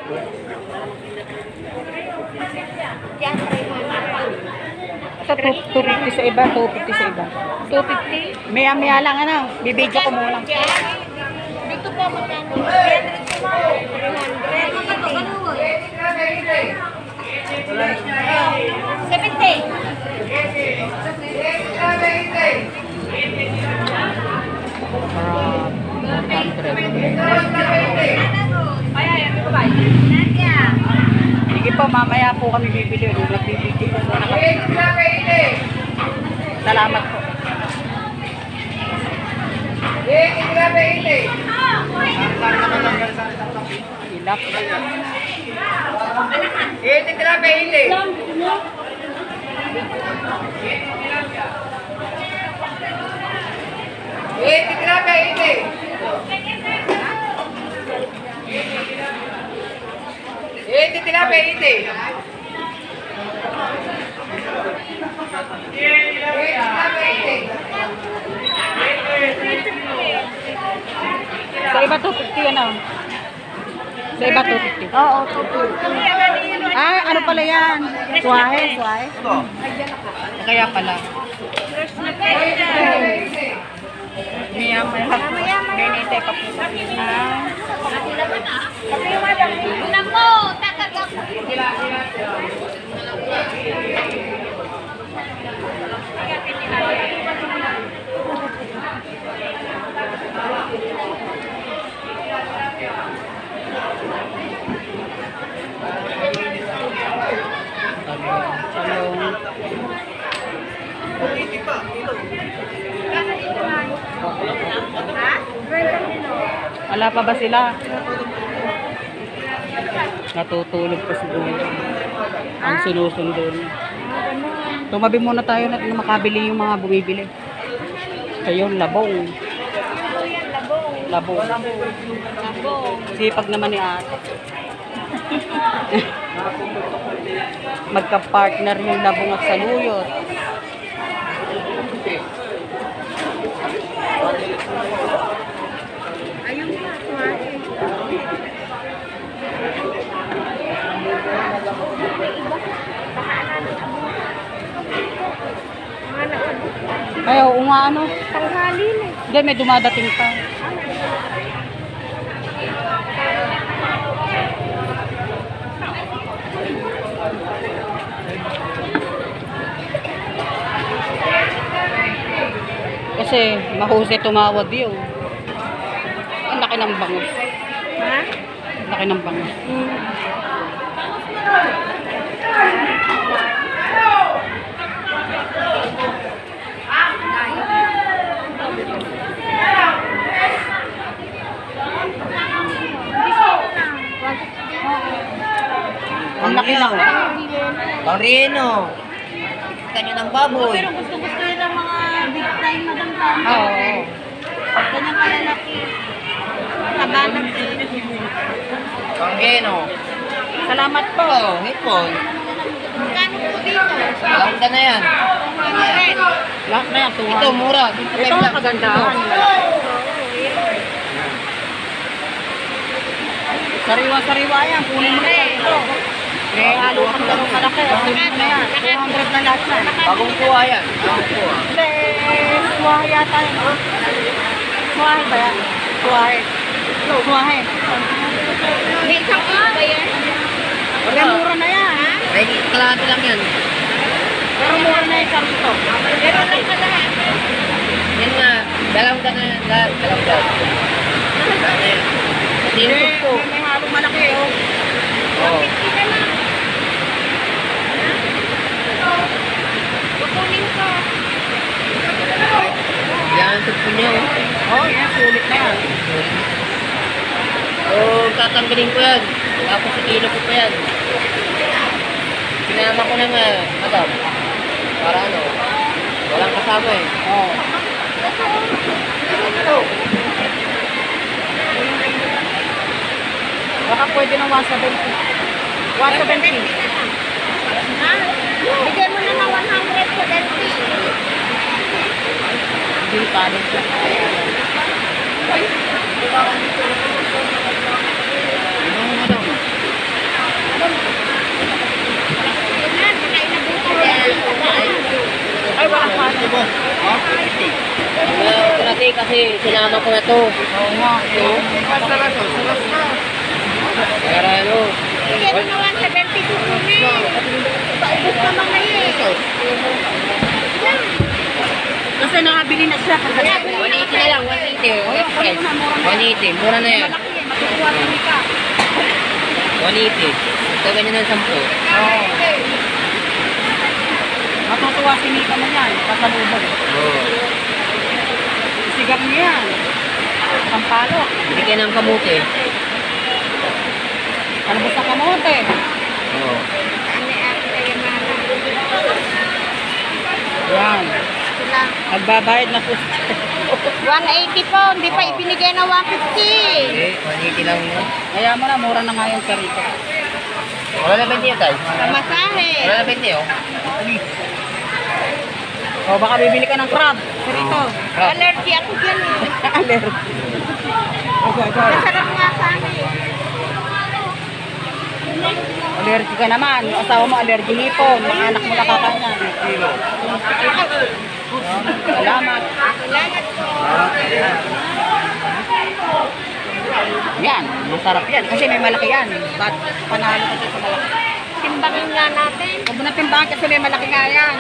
Ito, 250 sa iba, 250 sa iba. 250. Maya-maya lang, ano, bibidyo ko muna. Dito pa magkano? 300 po ma'am. 70. Sige po, mamaya po kami bibili. Nagbibidyo po muna kami. Salamat po. Hilap. Sa iba 250 ano? Sa iba 250. Oo, 250. Ah, ano pala yan? Suwahe, suwahe. Kaya pala. Maya-maya. Ganito pa po. Ah. Ulang mo, tatagak. Wala pa ba sila? Natutulog pa siguro. Ang sinusundo niya. Tumabi muna tayo na makabili yung mga bumibili. Ayun, labong. Labong. Sipag naman ni ate. Magka-partner yung labong at saluyot. Ayun pa, Ay, oo nga ano. tanghali na. Hindi, may dumadating pa. Kasi mahusay tumawad yun. Ang laki ng bangus. Ha? Ang laki ng bangus. Ang laki lang. Torino. Kanya ng baboy. Pero gusto-gusto yun ang mga big time na dantan. Oo. Ganyan kalalaki. Kabanag. Torino. Salamat po. Oh, hipon. Magkano po dito? Alam ka na yan. Lahat na yan, Ito, mura. Dito Ito ang kagandahan. Sariwa-sariwa yan. Kunin mo na yan. Ito. May halo kang ganun malaki. Kunin mo na yan. 200 na lahat na. Bagong kuha yan. Bagong kuha. Hindi, suwahe yata yun. Suwahe ba yan? Suwahe. Suwahe. May isang kilo ba yan? Wala, mura na yan. May kalahati lang yan. Pero mura na yung isang ito. Pero lang ka lahat. Yan nga. Dalawang ka na yan. Dalawang ka. Ano yan? Sino po? May halong malaki oh. Oo. Kukunin ko. Yan, tupo niyo. Oh, yan, sulit na yan. Oo, tatanggalin ko yan. Tapos ikilo ko pa yan. Sinama ko na nga, madam. Para ano, walang kasama eh. Oh. Baka pwede ng 170. 170. Ha? Bigyan mo na ng 100 sa denti. Hindi palit siya. Ano mo madam? Wala ko natin kasi sinama ko na to. Oo nga. Para ano. Bigyan mo na 172 kunin. Paubos naman na eh. Yan. Kasi nakabili na siya. 180 na lang, 180. What price? 180, mura na yan. Malaki eh. Matutuwa kami ka. 180. Ito ganyan ng 10. Oo. Matutuwa si Mika mo yan. Kasalubong. Oo. Sigang niya yan. Pampalo. Bili kayo ng kamuti. Ano ba sa kamote? Oo. Ano yan? Kaya mana. Yan. Sila. Magbabayad na po. 180 po. Hindi pa ibinigay na 150. Okay, 180 lang yun. Kaya mo na, mura na nga yung sarito. Wala na 20 yun, Tay. Pamasahe. Wala na 20, oh. O baka bibili ka ng crab. Sarito. Crab. Allergy ako dyan eh. Allergy. Okay. Masarap nga sana eh. Allergy ka naman. Yung asawa mo allergy hipon. Mga anak mo nakakanya. Salamat. Salamat po. Yan. Masarap yan. Kasi may malaki yan. Ba't panalo kasi sa malaki? Timbangin nga natin. Huwag mo na timbangan kasi may malaki nga yan.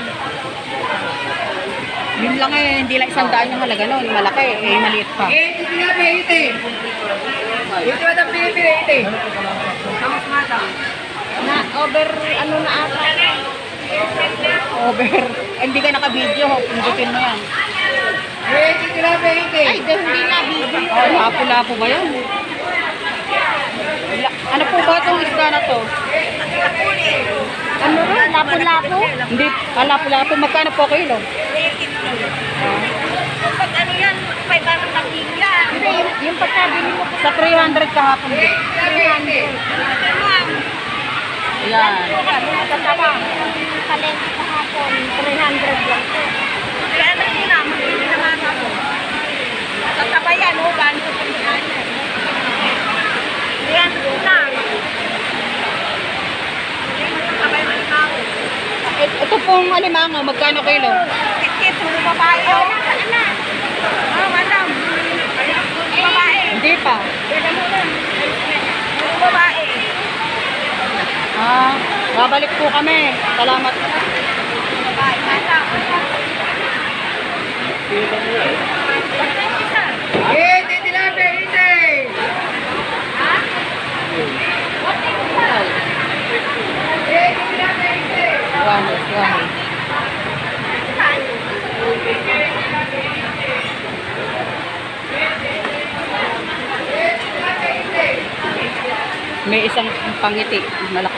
Yun lang eh. Hindi lang 100 yung halaga nun. Malaki eh. Maliit pa. Na over ano na ata. Over. Hindi ka naka-video. Pindutin mo yan. Ay, hindi na video. Oh, lapo-lapo ba yan? Ano po ba itong isda na to? Ano rin? Lapo-lapo? Hindi. Lapo-lapo. Magkano po kilo? Pag ano yan, 500 na kila. Hindi, yung pagkabili mo Sa 300 kahapon din. 300. Yan. Kasama. Kalengke kahapon, 300 lang po. 300 yun na, mag-ibig naman ako. Sa tabayan, o, gano'n sa pagkakas. 300 lang. Ito pong alimango. Magkano kilo? Tikit, puro babae. Oh, nasaan na? Oh, madam. Babae. Hindi pa. Puro babae. Babalik po kami. Salamat. Babae, madam. Wahid. May isang pangiti. Malaki.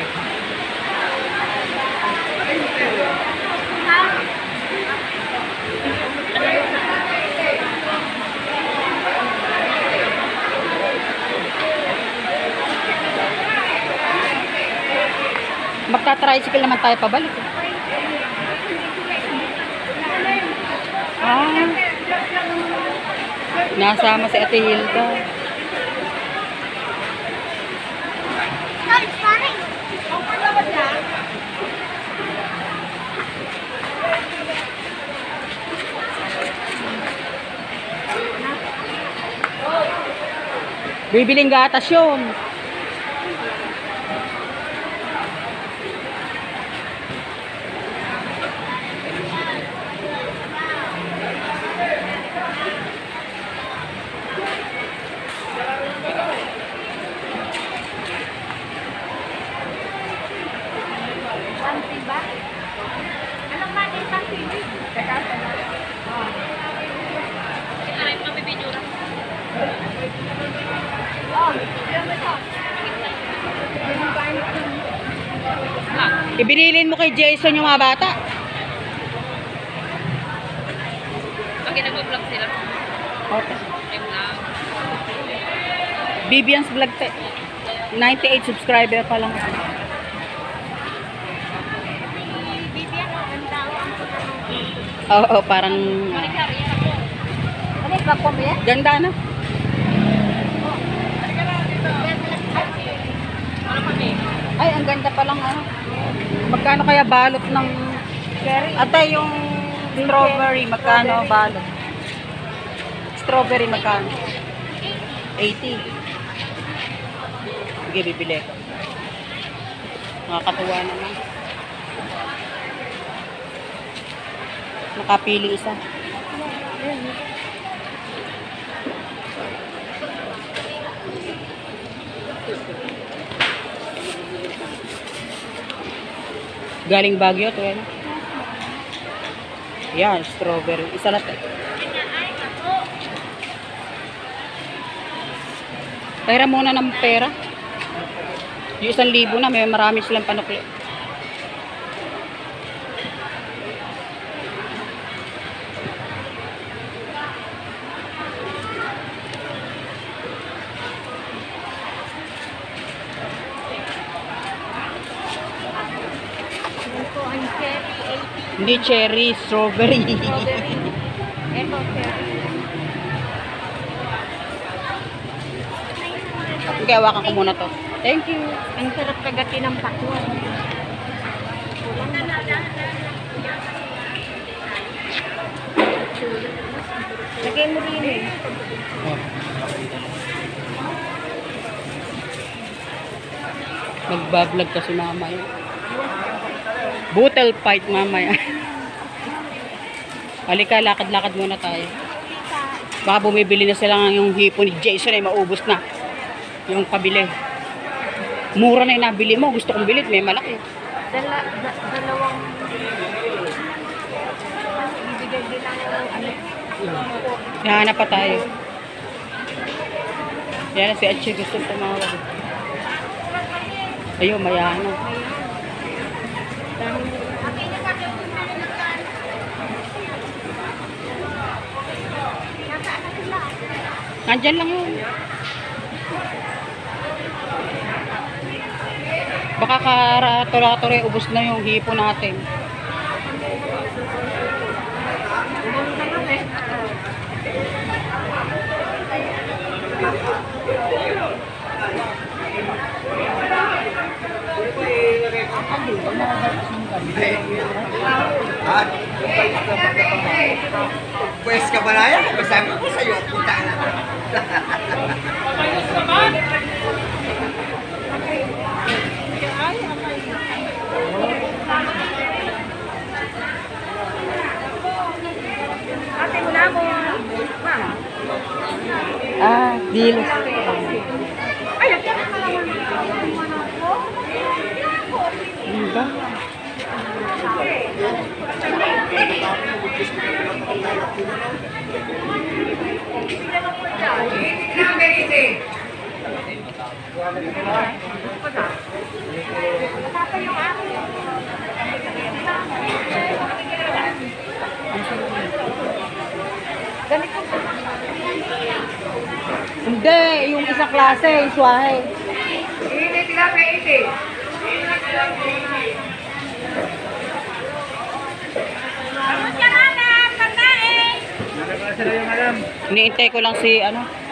Magta-tricycle naman tayo pabalik. Nasama si Ate Hilda. Ay, pare. Ano ba dyan? Bibiling gatas yun. Panty ba? Anong mali panty? Aray, mabibidyo lang. Ibinilin mo kay Jason yung mga bata. Pag nag-vlog sila. Okay. Vivian's Vlog 98 subscriber pa lang. Bibiyan, ganda ang Oo, parang ano ba po ba? ganda na. Ay, ang ganda pa lang ano. Magkano kaya balot ng Cherry. ate yung Strawberry, magkano balot? Strawberry, magkano? 80. Sige, bibili ko. Nakakatuwa naman. Nakapili isa. Galing Baguio to yan. Yan, strawberry. Isa na to. Pera muna ng pera. Yung 1,000 na, may marami silang panukli. Ito ang cherry, 80. Hindi cherry, strawberry. Strawberry. Ito, cherry. Okay, hawakan ko muna to. Thank you. Ang sarap kagati ng pakwan. Lagay mo rin eh. Magbablog kasi mamaya. Bottle fight mamaya. Halika, lakad-lakad muna tayo. Baka bumibili na sila ng yung hipo ni Jason ay maubos na. Yung pabili. Mura na yung nabili mo. Gusto kong bilit. May malaki. Dalawang ibigay din lang ng ano. Nahanap pa tayo. Yan si Achi gusto tumawag. Ayun, mayano. Nandyan lang yun. Baka karato-rato ubos na yung hipo natin. Pwes ka ba na yan? Masabi ko sa'yo, punta na. Ate, muna mo. Ma'am. Deal. Ay, ate, nakalaman. Diba? Hindi, yung isang klase, yung swahe. Iniintay ko lang si ano.